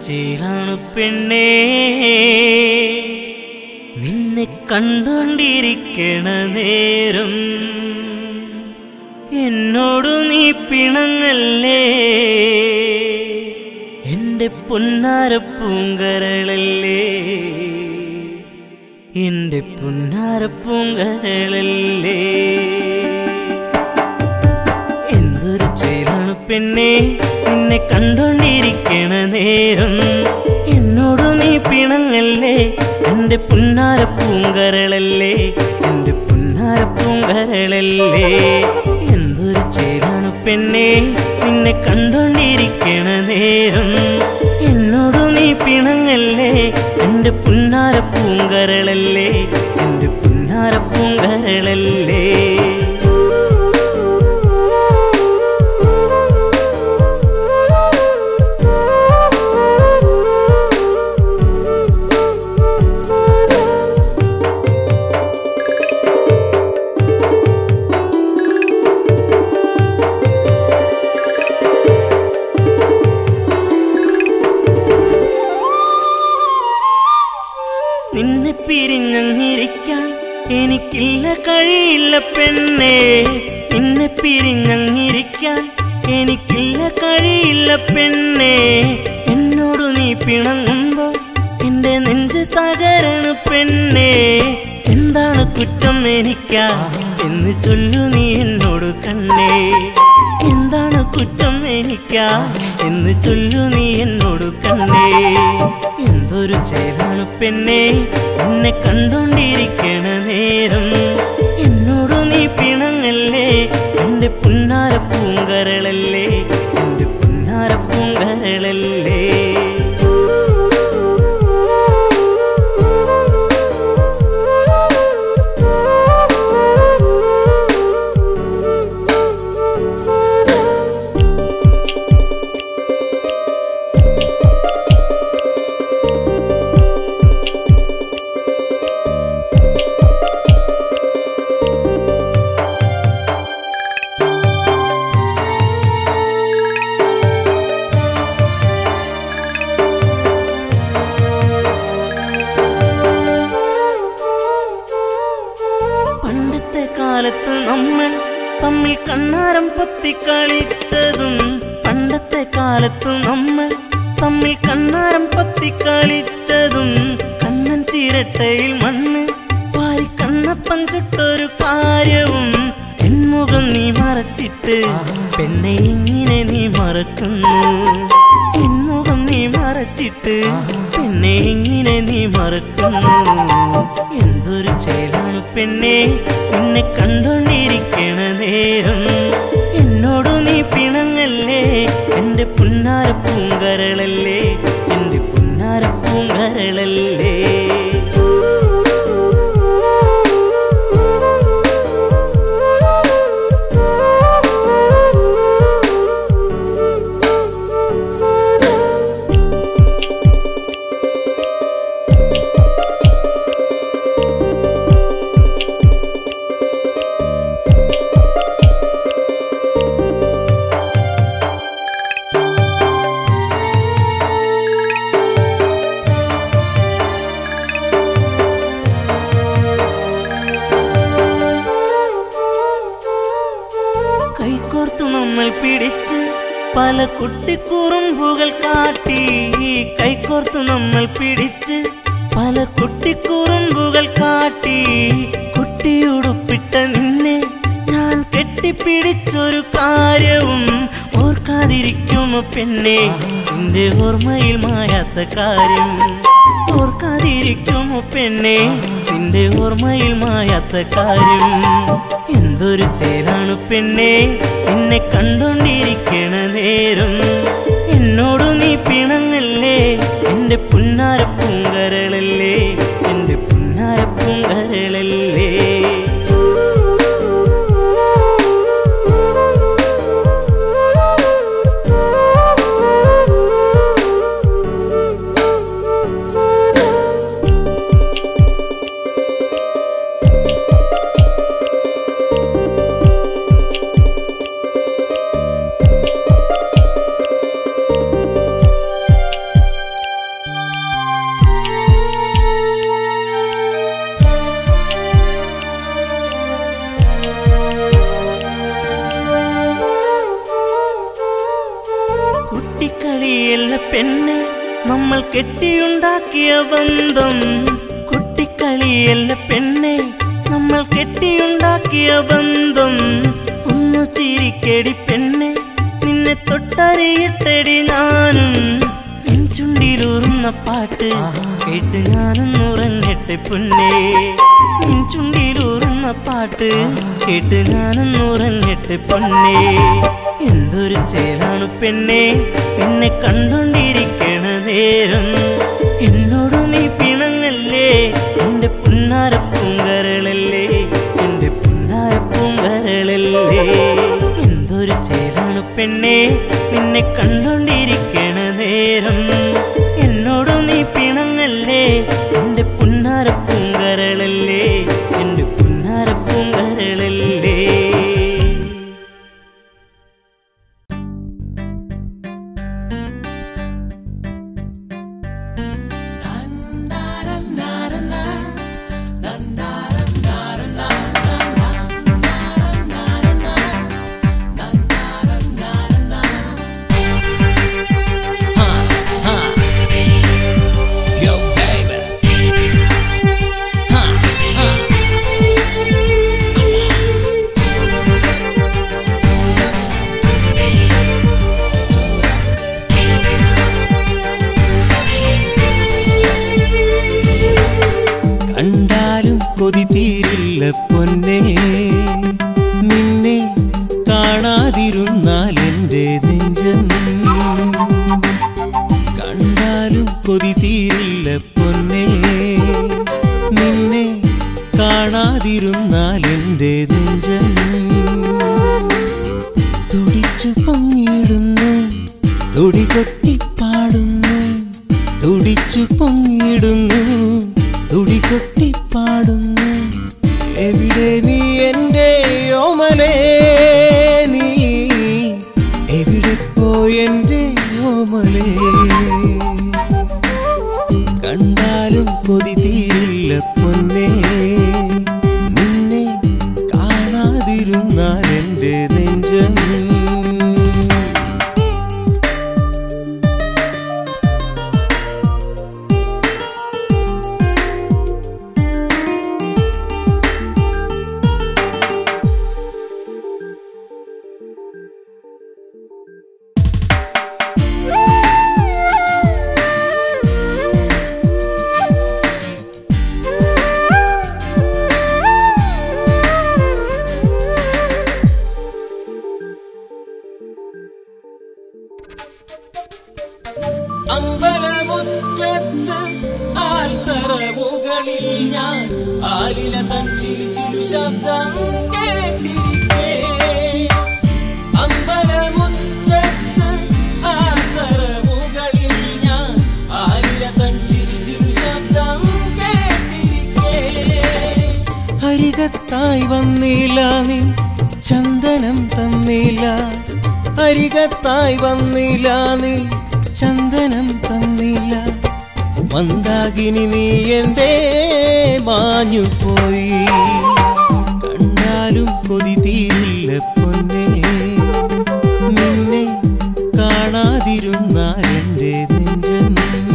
ചേലാണ് പെണ്ണേ നിന്നെ കണ്ടോണ്ടിരിക്കണ നേരം എന്നോടു നീ പിണങ്ങല്ലേ എന്റെ പൊന്നാര പൂങ്കരളല്ലേ എന്റെ പൊന്നാര പൂങ്കരളല്ലേ എന്തൊരു ചേലാണ് പെണ്ണേ നിന്നെ കണ്ടോണ്ടിരിക്കണ നേരം എന്നോടു നീ പിണങ്ങല്ലേ എന്റെ പൊന്നാര പൂങ്കരളല്ലേ എന്റെ പൊന്നാര പൂങ്കരളല്ലേ എന്തൊരു ചേലാണ് പെണ്ണേ നിന്നെ കണ്ടോണ്ടിരിക്കണ നേരം എന്നോടു നീ പിണങ്ങല്ലേ എന്റെ പൊന്നാര പൂങ്കരളല്ലേ എന്റെ പൊന്നാര പൂങ്കരളല്ലേ നിന്നെ പിരിഞ്ഞങ്ങിരിക്കാൻ എനിക്കില്ല കഴിയില്ല പെണ്ണേ നിന്നെ പിരിഞ്ഞങ്ങിരിക്കാൻ എനിക്കില്ല കഴിയില്ല പെണ്ണേ എന്നോടു നീ പിണങ്ങുമ്പോൾ എന്റെ നെഞ്ച് തകരണ പെണ്ണേ എന്താണ് കുറ്റം എനിക്കാ എന്ന് ചൊല്ലു നീ എന്നോട് കണ്ണേ എന്താണ് കുറ്റം എനിക്കാ എന്ന് ചൊല്ലു നീ എന്നോട് കണ്ണേ എന്തൊരു ചേലാണ് പെണ്ണേ നിന്നെ കണ്ടോണ്ടിരിക്കണ നേരം എന്നോടു നീ പിണങ്ങല്ലേ എന്റെ പൊന്നാര പൂങ്കരളല്ലേ എന്റെ പൊന്നാര പൂങ്കരളല്ലേ കാലത്ത് നമ്മൾ തമ്മിൽ കണ്ണാരം പൊത്തി കളിച്ചതും പണ്ടത്തെ കാലത്ത് നമ്മൾ തമ്മിൽ കണ്ണാരം പൊത്തി കളിച്ചതും കണ്ണൻ ചിരട്ടയിൽ മണ്ണ് വാരി കണ്ണപ്പൻ ചുട്ടൊരു കാര്യവും എന്മുഖം നീ മറച്ചിട്ട് പെണ്ണെ ഇങ്ങനെ നീ മറക്കുന്നു എന്മുഖം നീ മറച്ചിട്ട് പെണ്ണെ ഇങ്ങനെ നീ മറക്കുന്നു എന്തൊരു ചേലാണ് പെണ്ണേ നിന്നെ കണ്ടോണ്ടിരിക്കണ നേരം എന്നോടു നീ പിണങ്ങല്ലേ എന്റെ പൊന്നാര പൂങ്കരളല്ലേ എന്റെ പൊന്നാര പൂങ്കരളല്ലേ കൈകോർത്തു നമ്മൾ പിടിച്ച് പല കുട്ടിക്കുറുമ്പുകൾ കാട്ടി കൈകോർത്തു നമ്മൾ പിടിച്ച് പല കുട്ടിക്കുറുമ്പുകൾ കാട്ടി കുട്ടിയുടുപ്പിട്ട നിന്നെ ഞാൻ കെട്ടിപ്പിടിച്ചൊരു കാര്യവും ഓർക്കാതിരിക്കുമോ പെണ്ണേ നിന്റെ ഓർമ്മയിൽ മായാത്ത കാര്യം ഓർക്കാതിരിക്കുമോ പെണ്ണേ നിന്റെ ഓർമ്മയിൽ മായാത്ത കാര്യം എന്തൊരു ചേലാണ് പെണ്ണേ നിന്നെ കണ്ടോണ്ടിരിക്കണ നേരം എന്നോടു നീ പിണങ്ങല്ലേ എന്റെ പൊന്നാര പൂങ്കരളല്ലേ എന്റെ പൊന്നാര പൂങ്കരളല്ലേ കെട്ടിയുണ്ടാക്കിയ ബന്ധം കുട്ടിക്കളിയല്ല പെണ്ണെ, നമ്മൾ കെട്ടിയുണ്ടാക്കിയ ബന്ധം. ഒന്നു ചിരിക്കടി പെണ്ണെ, നിന്നെ തൊട്ടറിയട്ടടി ഞാനും. നെഞ്ചുണ്ടിലൂറുന്ന പാട്ട് കേട്ട് ഞാനൊന്നുറങ്ങട്ടെ പൊന്നേ. നെഞ്ചുണ്ടിലൂറുന്ന പാട്ട് കേട്ട് ഞാനൊന്നുറങ്ങട്ടെ പൊന്നേ. എന്തൊരു ചേലാണ് പെണ്ണെ, എന്നെ കണ്ടോണ്ടിരിക്കണ നേരം. എന്നോട് നീ പിണങ്ങല്ലേ, എന്റെ പുന്നാര പൂങ്കരളല്ലേ, എന്റെ പുന്നാര പൂങ്കരളല്ലേ. എന്തൊരു ചേലാണ് പെണ്ണെ, നിന്നെ കണ്ടോണ്ടിരിക്കണ നേരം. എന്നോട് നീ പിണങ്ങല്ലേ, എന്റെ പുന്നാര പൂങ്കരളല്ലേ, എന്റെ പുന്നാര പൂങ്കരളല്ലേ. കണ്ടാലും കൊതി തീരില്ല പൊന്നേ, നിന്നെ കാണാതിരുന്നാൽ എൻ്റെ നെഞ്ചം. കണ്ടാലും കൊതി തീരില്ല പൊന്നേ, നിന്നെ കാണാതിരുന്നാൽ എൻ്റെ നെഞ്ചം. തുടിച്ചു പൊങ്ങിടുന്നു, തുടികൊട്ടിപ്പാടുന്നു, തുടിച്ചു പൊങ്ങിടുന്നു, തുടികൊട്ടിപ്പാടുന്നു. എവിടെ നീ എൻ്റെ ഓമലേ, നീ എവിടെ പോയെൻ്റെ ഓമലേ. കണ്ടാലും കൊതി തീരില്ല പൊന്നേ, നിന്നെ കാണാതിരുന്നാൽ എൻ്റെ നെഞ്ചം. അമ്പലമുറ്റത്ത് ആൽത്തറ മുകളിൽ ഞാൻ ആലില തൻ ചിരു ചിരു ശബ്ദം കേട്ടിരിക്കേ. അമ്പലമുറ്റത്ത് ആൽത്തറ മുകളിൽ ഞാൻ ആലില തൻ ചിരു ചിരു ശബ്ദം കേട്ടിരിക്കേ. അരികത്തായി വന്നില്ല നീ, ചന്ദനം തന്നില്ല. അരികത്തായി വന്നില്ല നീ, ചന്ദനം തന്നില്ല. മന്ദാകിനി നീ എന്തേ മാഞ്ഞു പോയി. കണ്ടാലും കൊതി തീരില്ല പൊന്നേ, നിന്നെ കാണാതിരുന്നാൽ എൻ്റെ നെഞ്ചം.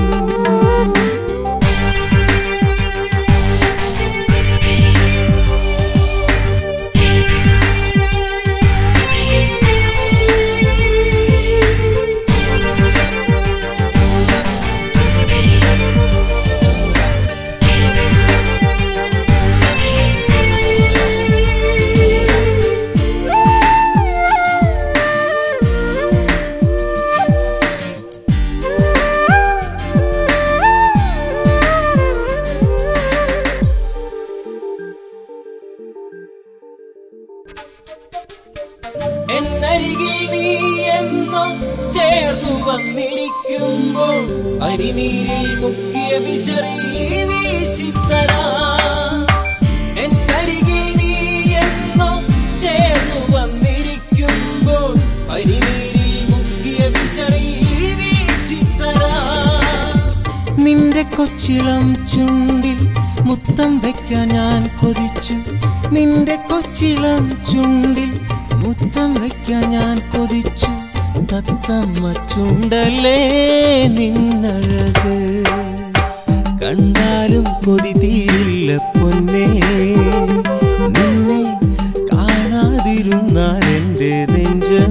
എന്നരികിൽ നീ എന്നും ചേർന്നു വന്നിരിക്കുമ്പോൾ അരിനീരിൽ മുക്കിയ വിശറി വീശിത്തരാ. എന്നരികിൽ നീ എന്നും ചേർന്നു വന്നിരിക്കുമ്പോൾ അരിനീരിൽ മുക്കിയ വിശറി വീശിത്തരാ. നിന്റെ കൊച്ചിളം ചുണ്ടിൽ മുത്തം വെക്കാൻ ഞാൻ കൊതിച്ചു. നിന്റെ കൊച്ചിളം ചുണ്ടിൽ മുത്തം വയ്ക്കാൻ ഞാൻ കൊതിച്ചു. തത്തമ്മ ചുണ്ടല്ലേ നിന്നഴക് കണ്ടാലും കൊതി തീരില്ല പൊന്നേ നിന്നെ കാണാതിരുന്നാൽ എൻ്റെ നെഞ്ചം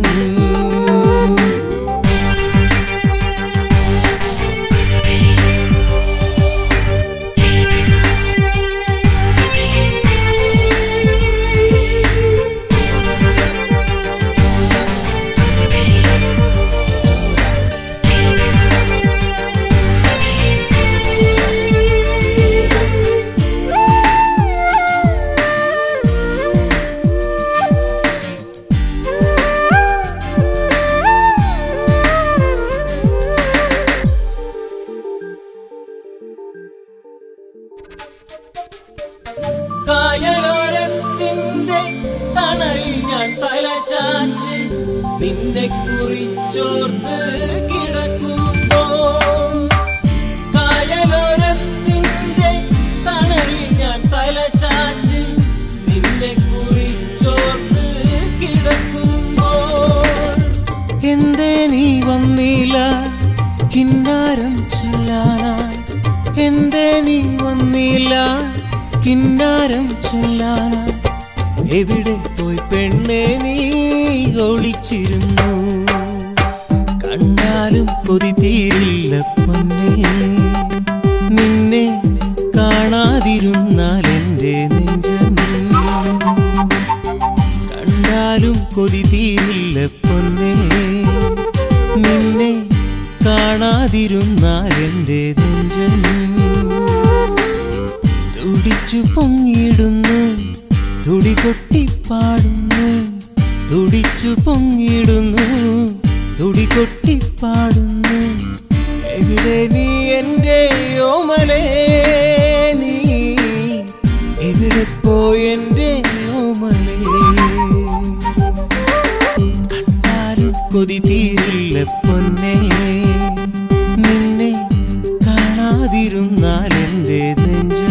കായലോരത്തിൻ്റെ തണലിൽ ഞാൻ തലചാച്ച് നിന്നെ കുറിച്ചോർത്ത് കിടക്കുമ്പോൾ കായലോരത്തിൻ്റെ തണലിൽ ഞാൻ തലചാച്ച് നിന്നെ കുറിച്ചോർത്ത് കിടക്കുമ്പോൾ എന്തേ നീ വന്നില്ല കിന്നാരം ചൊല്ലാനായി എന്തേ നീ വന്നില്ല കിന്നാരം ചൊല്ലാനായി എവിടെ പോയി പെണ്ണെ നീ ഒളിച്ചിരുന്നു കണ്ടാലും കൊതി തീരില്ല പൊന്നേ നിന്നെ കാണാതിരുന്നാൽ എൻ്റെ നെഞ്ചം കണ്ടാലും കൊതി തീരില്ല പൊന്നേ നിന്നെ കാണാതിരുന്നാൽ എൻ്റെ നെഞ്ചം തുടിച്ചു പൊങ്ങിടുന്നു തുടി കൊട്ടിപ്പാടുന്നു തുടിച്ചു പൊങ്ങിടുന്നു തുടി കൊട്ടിപ്പാടുന്നു എവിടെ നീ എൻ്റെ ഓമലേ നീ എവിടെ പോയി എൻ്റെ ഓമലേ കണ്ടാലും കൊതി തീരില്ല പൊന്നേ നിന്നെ കാണാതിരുന്നാൽ എൻ്റെ നെഞ്ചം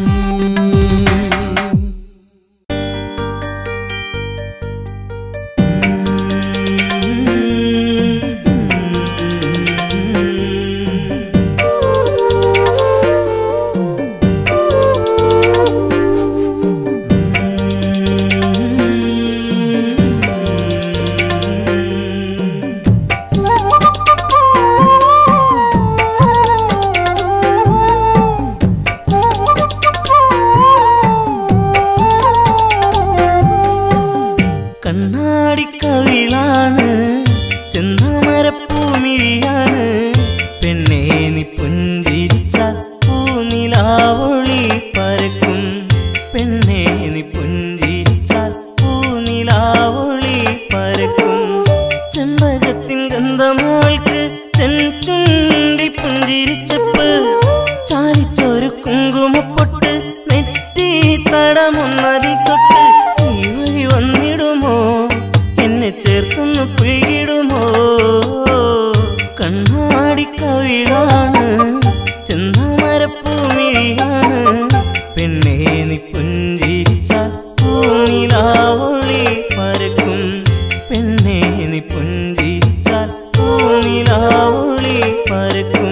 കണ്ണാടിക്കവിളാണ് ചെന്താമരപ്പൂമിഴിയാണ് പെണ്ണേ നീ പുഞ്ചിരിച്ചാൽ പൂനിലാവൊളി പരക്കും പെണ്ണേ നീ പുഞ്ചിരിച്ചാൽ പൂനിലാവൊളി പരക്കും ചെമ്പകത്തിൻ ഗന്ധമോൾക്ക് ചെഞ്ചുണ്ടി പുഞ്ചിരിച്ചപ്പ് ചാലിച്ചൊരു കുങ്കുമപ്പൊട്ട് നെറ്റി തടമൊന്നതിൽ തൊട്ട് ഈ വഴി വന്നിടുമോ എന്നെ ചേർത്തൊന്ന് പുൽകിടുമോ കണ്ണാടിക്കവിളാണ് ചെന്താമരപ്പൂമിഴിയാണ് പെണ്ണേ നീ പുഞ്ചിരിച്ചാൽ പൂനിലാവൊളി പരക്കും പെണ്ണേ നീ പുഞ്ചിരിച്ചാൽ പൂനിലാവൊളി പരക്കും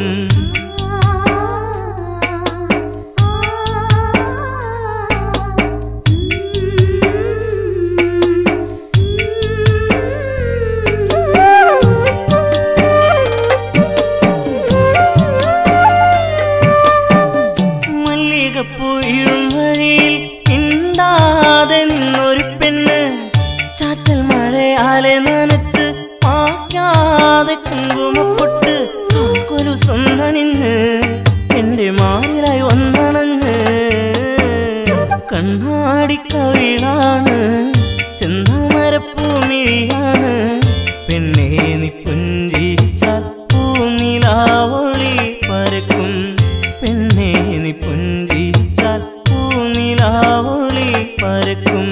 മല്ലികപ്പൂയിടും വഴിയിൽ മിണ്ടാതെ നിന്നൊരു പെണ്ണ് ചാറ്റൽ മഴയാലെ നനച്ച് മായ്ക്കാതെ കുങ്കുമപ്പൊട്ട് ഒരു സ്വന്തണിഞ്ഞ് എൻ്റെ മാറിലായി ഒന്നണഞ്ഞ് കണ്ണാടിക്കവിളാണ് ചെന്താമരപ്പൂമിഴിയാണ് പെണ്ണേ നീ പുഞ്ചിരിച്ചാൽ പൂനിലാവൊളി പരക്കും പെണ്ണേ നീ പുഞ്ചിരിച്ചാൽ പൂനിലാവൊളി പരക്കും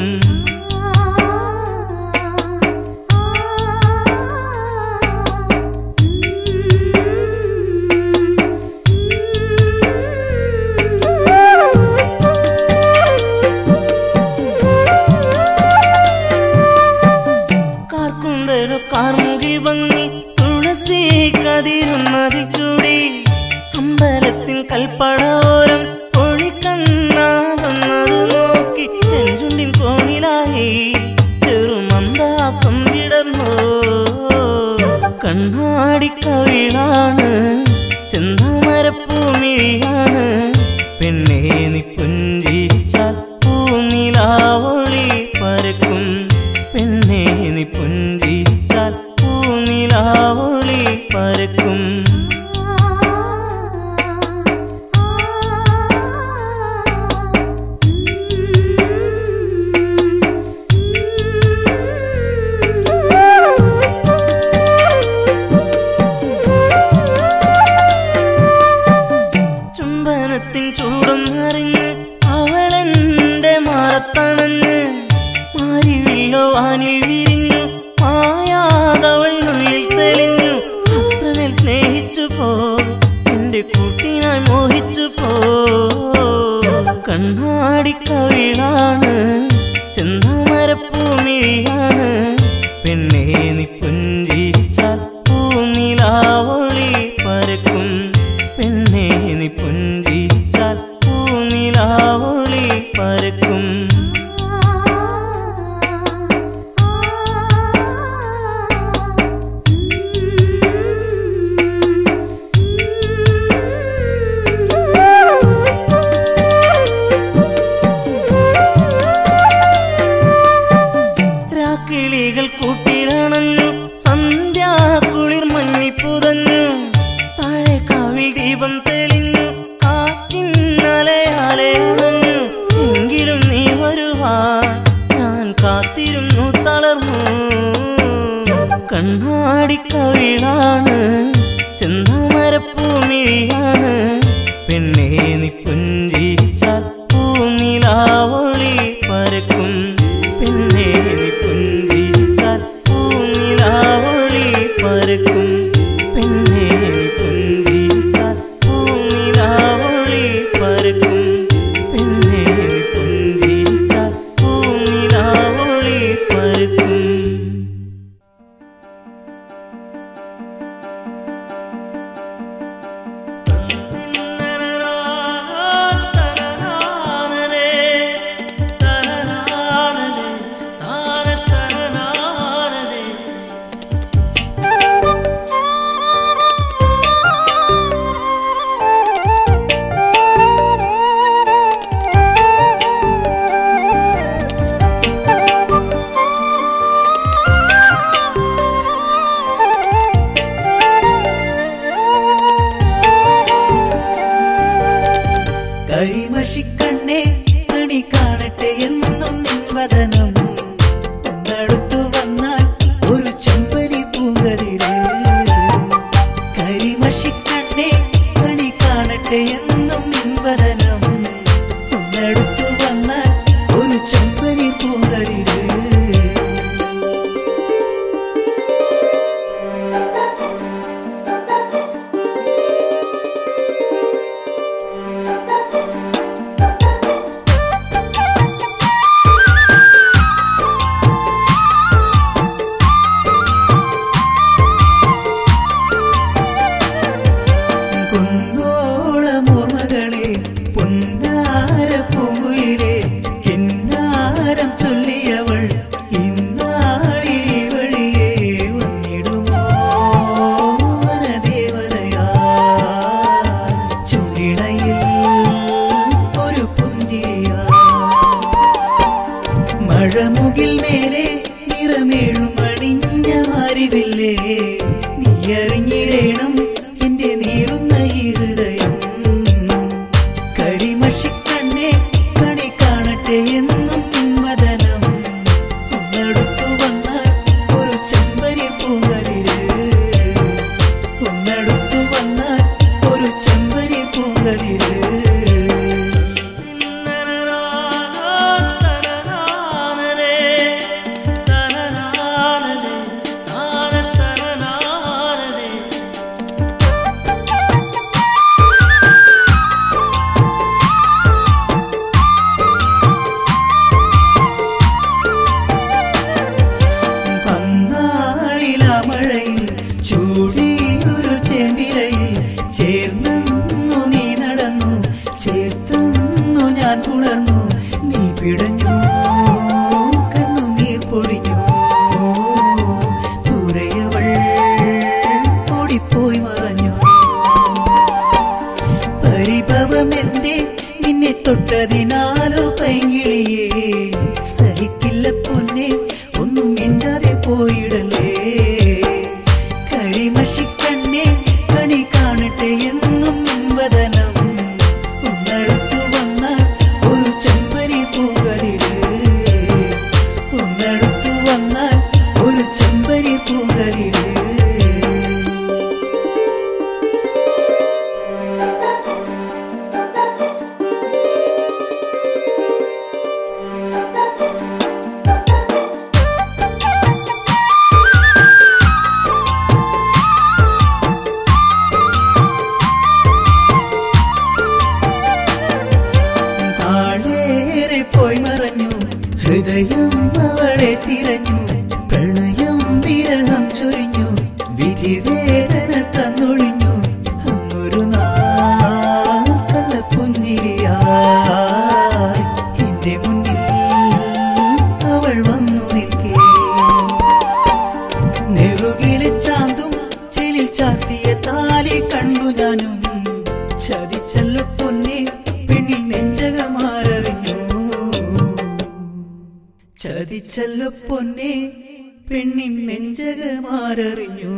പുഞ്ചിരിച്ചാൽ പൂനിലാവൊളി പരക്കും പെണ്ണേ നീ പുഞ്ചിരിച്ചാൽ പൂനിലാവൊളി പരക്കും ചുംബനത്തിൻ ചൂടൊന്നറിഞ്ഞ് അവളെന്റെ മാറത്തണഞ്ഞ് മാരിവില്ലോ വാനിൽ വിരിഞ്ഞു മായാതവൾ ഉള്ളിൽ തെളിഞ്ഞു അത്രമേൽ സ്നേഹിച്ചു പോ എന്റെ കൂട്ടിനായി മോഹിച്ചു പോ കണ്ണാടിക്കവിളാണ് ചെന്താമരപ്പൂമിഴിയാണ് പെണ്ണേ നീ പുഞ്ചിരിച്ചാൽ പൂനിലാവൊളി പരക്കും പെണ്ണേ നീ പുഞ്ചിരിച്ചാൽ പൂനിലാവൊളി പരക്കും രാക്കിളികൾ കൂട്ടിലണഞ്ഞു സന്ധ്യാകുളിർ മഞ്ഞി പുതഞ്ഞു താഴെ കാവിൽ ദീപം തെളിഞ്ഞു കാറ്റിന്നലയാലെ അണഞ്ഞു എങ്കിലും നീ വരുവാ ഞാൻ കാത്തിരുന്നു തളർന്നു കണ്ണാടിക്കവിളാണ് ചെന്താമരപ്പൂമിഴിയാണ് പെണ്ണേ നീ പുഞ്ചിരിച്ചാൽ പൂനിലാവൊളി പരക്കും പെണ്ണേ നീ പുഞ്ചിരിച്ചാൽ പൂനിലാവൊളി പരക്കും പെണ്ണേ നീ പുഞ്ചിരിച്ചാൽ പൂനിലാവൊളി പരക്കും പെണ്ണേ നീ പുഞ്ചിരിച്ചാൽ പൂനിലാവൊളി പരക്കും കരിമഷിക്കണ്ണേ കണി കാണട്ടെ എന്നും നിൻവദനം ഒന്നടുത്തു വന്നാൽ ഒരു ചെമ്പരി പൂങ്കതിരേ കരിമഷിക്കണ്ണേ കണി കാണട്ടെ എന്നും നിൻവദനം ഒന്നടുത്തു വന്നാൽ ഒരു ചെമ്പരി പൂങ്കതിരേ കുന്നോളമോർമകളെ പൊന്നാര പൂങ്കുയിലെ കിന്നാരം ചൊല്ലിയവൾ ഇന്നാളി വഴിയെ വന്നിടുമോ വനദേവതയാ ചുണ്ടിണയിൽ ഒരു പുഞ്ചിരിയാ മഴമുകിൽ മേലെ നിറമേഴും അണിഞ്ഞ മാറിവില്ലേ നീ അറിഞ്ഞിടേണം എന്റെ നീറുന്ന ഈ ഹൃദയം കരിമഷിക്കണ്ണേ കണി കാണട്ടെ എന്നും നിൻവദനം ഒന്നടുത്തു വന്നാൽ ഒരു ചെമ്പരി പൂങ്കതിരേ ഒന്നടുത്തു വന്നാൽ ഒരു ചെമ്പരി പൂങ്കതിരേ ചൂടിയൊരു ചെമ്പിലയിൽ ചേർന്നു നീ നടന്നു ചേർത്തുന്നു ഞാൻ പുണർന്നു നീ പിടഞ്ഞു കണ്ണുനീർ പൊടിഞ്ഞു ദൂരെയവൾ ഓടിപ്പോയി മറഞ്ഞു പരിഭവമെന്തേ നിന്നെ തൊട്ടതിനാലോ പൈങ്കിളിയേ സഹിക്കില്ല പൊന്നെ ഒന്നും മിണ്ടാതെ പോയിടലേ കരിമഷിക്കണ്ണേ കണി കാണട്ടെ എന്നും വദനം ഒന്നടുത്തു വന്നാൽ ഒരു ചെമ്പരി പൂങ്കളിര് ഒന്നടുത്തു വന്നാൽ ഒരു ചെമ്പരി പൂങ്കളിര് ഹൃദയം അവളെ തിരഞ്ഞു പ്രണയം വിരഹം ചൊരിഞ്ഞു വിധിവേദന തന്നൊഴിഞ്ഞു അന്നൊരു നാൾ കള്ളപ്പുഞ്ചിരിയായി എന്റെ മുന്നിൽ അവൾ വന്നു നിൽക്കേ നെറുകിലെ ചാന്തും ചെലിൽ ചാത്തിയ താലി കണ്ടു ഞാനും ചതിച്ചല്ലോ പൊന്നെ പെണ്ണിൽ നെഞ്ചകമാരറിഞ്ഞു ചതിച്ചല്ലോ പൊന്നെ പെണ്ണിൻ നെഞ്ചകമാരറിഞ്ഞു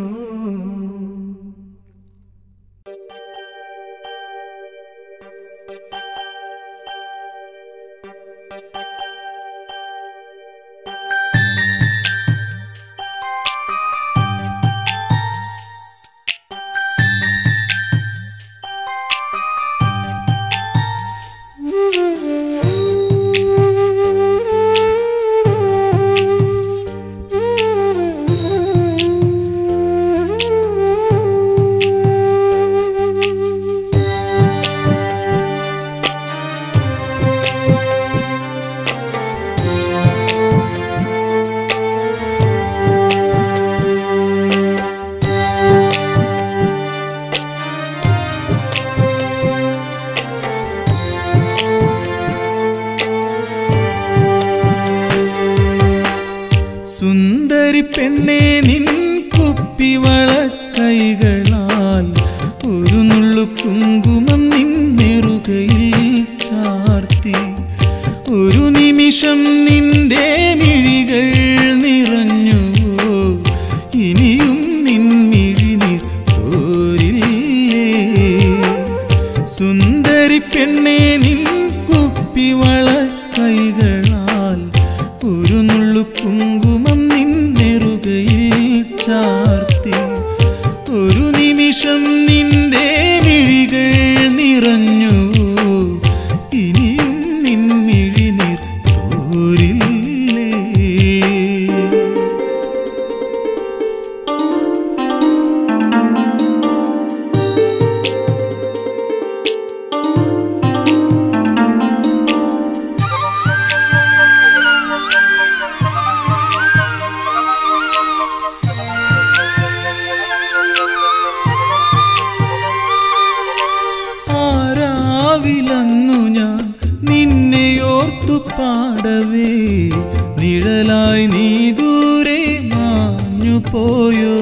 സുന്ദരി പെണ്ണേ നിൻ കുപ്പിവള കൈകളാൽ ഒരു നുള്ളു കുങ്കുമം നിന്നെറുകയിൽ ചാർത്തി ഒരു നിമിഷം നിന്റെ മിഴികൾ നിറഞ്ഞു ഇനിയും നിൻ മിഴിനീർ തോരില്ലേ സുന്ദരി പെണ്ണേ നിൻ കുപ്പിവള കൈകളാൽ ഒരു നുള്ളു കുങ്കുമം നിന്നെറുകയിൽ ചാർത്തി ഒരു നിമിഷം നിന്റെ മിഴികൾ നിറഞ്ഞു ഇനിയും നിൻ മിഴിനീർ തോരില്ലേ ആരാവിലന്നു ഞാൻ നിന്നെയോർത്തു പാടവേ നിഴലായി നീ ദൂരെ മാഞ്ഞു പോയോ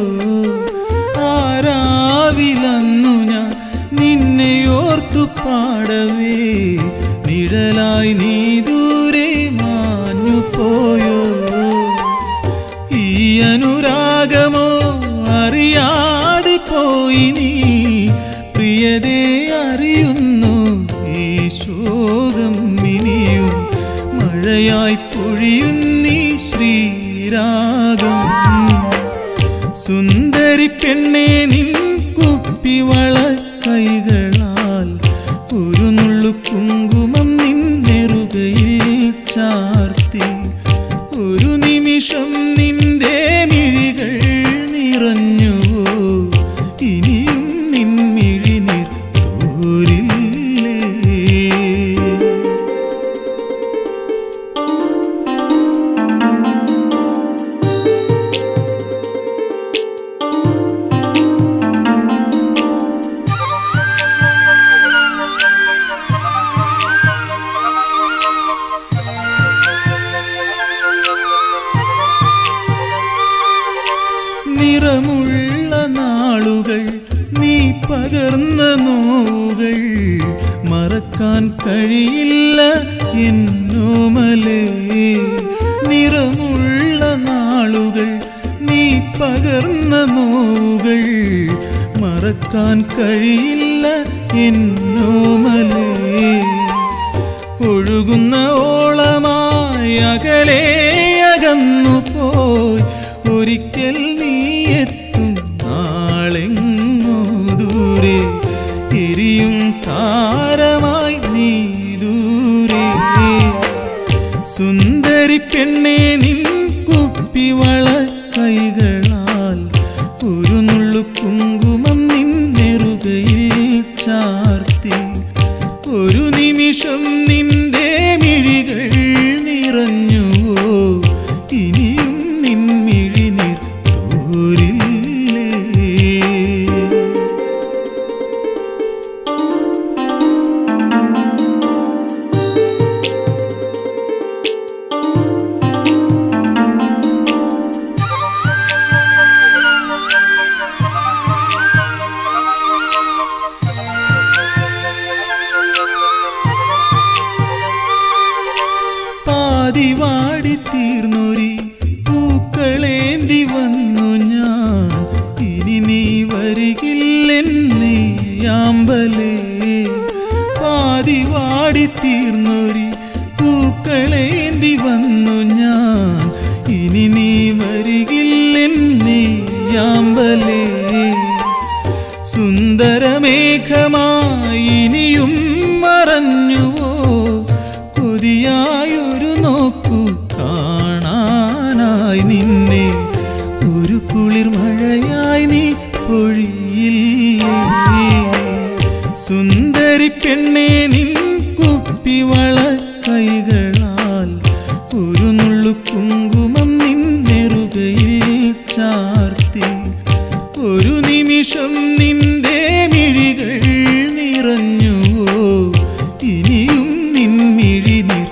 ആരാവിലന്നു ഞാൻ നിന്നെയോർത്തു പാടവേ നിഴലായി നീ ദൂരെ മാഞ്ഞു പോയോ ഈ അനുരാഗമോ അറിയാതെ പോയി നീ പ്രിയതേ അറിയുന്നു ഈ ശോകം ഇനിയും മഴയായി പൊഴിയുന്നീ ശ്രീരാഗം സുന്ദരി പെണ്ണേ നിൻ കുപ്പിവള കൈകളാൽ ഒരു നുള്ളു കുങ്കുമം നിന്നെറുകയിൽ ചാർത്തി ഒരു നിമിഷം നിന്റെ മിഴികൾ നിറഞ്ഞു ഇനിയും നിൻ മിഴിനീർ തോരില്ലേ നിറമുള്ള നാളുകൾ നീ പകർന്ന നോവുകൾ മറക്കാൻ കഴിയില്ല എന്നോമലേ. നിറമുള്ള നാളുകൾ നീ പകർന്ന നോവുകൾ മറക്കാൻ കഴിയില്ല എന്നോമലേ. ഒഴുകുന്ന ഓളമായി അകലെ അകന്നു പോയി ഒരിക്കൽ നീ എത്തും നാളെങ്ങോ ദൂരെ. എരിയും താരമായി നീ ദൂരെ. സുന്ദരി പെണ്ണെ നിൻ കുപ്പിവള കൈകളാൽ ഒരു നുള്ളു കുങ്കുമം നിൻ നെറുകയിൽ ചാർത്തി. ഒരു നിമിഷം നിന്റെ മിഴികൾ നിറഞ്ഞുവോ ഇനിയും നിൻ മിഴിനീർ തോരില്ലേ. പാതിവാടി തീർന്നൊരി പൂക്കളേന്തി വന്നു ഞാൻ. ഇനി നീ വരികില്ലെന്നേ യാമ്പലേ. പാതിവാടി തീർന്നൊരി പൂക്കളേന്തി വന്നു ഞാൻ. ഇനി നീ വരികില്ലെന്നേ യാമ്പലേ. സുന്ദരമേഘമായി ഇനിയും മറഞ്ഞുവോ കൊതിയായൊരു നോക്കു കാണാനായി നിന്നെ. ഒരു കുളിർ മഴയായി നീ പൊഴിയില്ലേ. സുന്ദരി പെണ്ണെ നിൻ കുപ്പിവള കൈകളാൽ ഒരു നുള്ളു കുങ്കുമം നിൻ നെറുകയിൽ ചാർത്തി. ഒരു നിമിഷം നിന്റെ മിഴികൾ നിറഞ്ഞുവോ ഇനിയും നിൻ മിഴിനീർ